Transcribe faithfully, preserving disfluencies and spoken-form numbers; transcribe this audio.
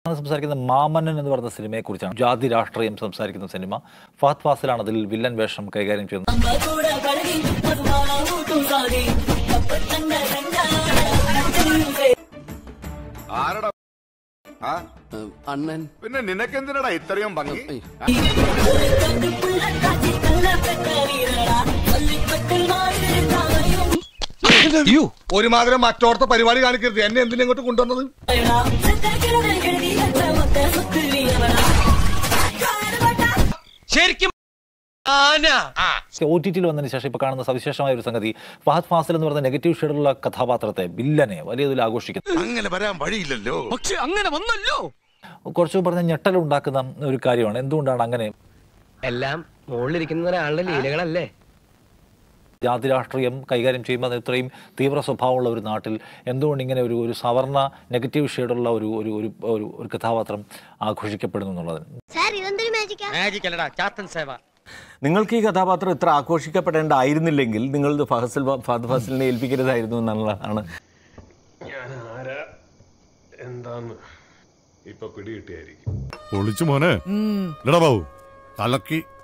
സംസാരിക്കുന്ന മാമന്നൻ എന്ന് പറയുന്ന സിനിമയെ കുറിച്ചാണ്. ജാതി രാഷ്ട്രീയം സംസാരിക്കുന്ന സിനിമ. ഫഹദ് ഫാസിലാണ് അതിൽ വില്ലൻ വേഷം കൈകാര്യം ചെയ്യുന്നത്. അണ്ണൻ പിന്നെ നിനക്കെന്തിനടാ ഇത്രയും ഭംഗി? ഒരുമാതിരി മറ്റോടത്തെ പരിപാടി കാണിക്കരുത്. എന്നെ എന്തിനാ ഇങ്ങോട്ട് കൊണ്ടുവന്നത്? ശരിക്കും ഒ ടി ടിയിൽ വന്നതിന് ശേഷം ഇപ്പൊ കാണുന്ന സവിശേഷമായ ഒരു സംഗതി, ഫഹദ് ഫാസിൽ എന്ന് പറയുന്ന നെഗറ്റീവ് ഷെയ്ഡുള്ള കഥാപാത്രത്തെ, വില്ലനെ വലിയ തോതിൽ ആഘോഷിക്കുന്നു. അങ്ങനെ വരാൻ വഴിയില്ലല്ലോ. പക്ഷെ അങ്ങനെ വന്നല്ലോ. കുറച്ചു പറഞ്ഞ ഞെട്ടലുണ്ടാക്കുന്ന ഒരു കാര്യമാണ്. എന്തുകൊണ്ടാണ് അങ്ങനെ? എല്ലാം മുകളിലിരിക്കുന്ന ഒരാളുടെ ലീലകളല്ലേ. ജാതി രാഷ്ട്രീയം കൈകാര്യം ചെയ്യുമ്പോൾ അത് ഇത്രയും തീവ്ര സ്വഭാവമുള്ള ഒരു നാട്ടിൽ എന്തുകൊണ്ട് ഇങ്ങനെ ഒരു ഒരു സവർണ നെഗറ്റീവ് ഷെയ്ഡുള്ള ഒരു ഒരു ഒരു ഒരു കഥാപാത്രം ആഘോഷിക്കപ്പെടുന്നു എന്നുള്ളതിന് നിങ്ങൾക്ക് ഈ കഥാപാത്രം ഇത്ര ആഘോഷിക്കപ്പെടേണ്ടായിരുന്നില്ലെങ്കിൽ നിങ്ങൾ ഫഹസിൽ ഫഹദ് ഫാസിലിനെ ഏൽപ്പിക്കരുതായിരുന്നു എന്നുള്ളതാണ്. ഞാൻ ആരാ എന്താന്ന് ഇപ്പൊ പിടികിട്ടിയായിരിക്കും. പൊളിച്ചു മോനെ. ബാബു തലക്കി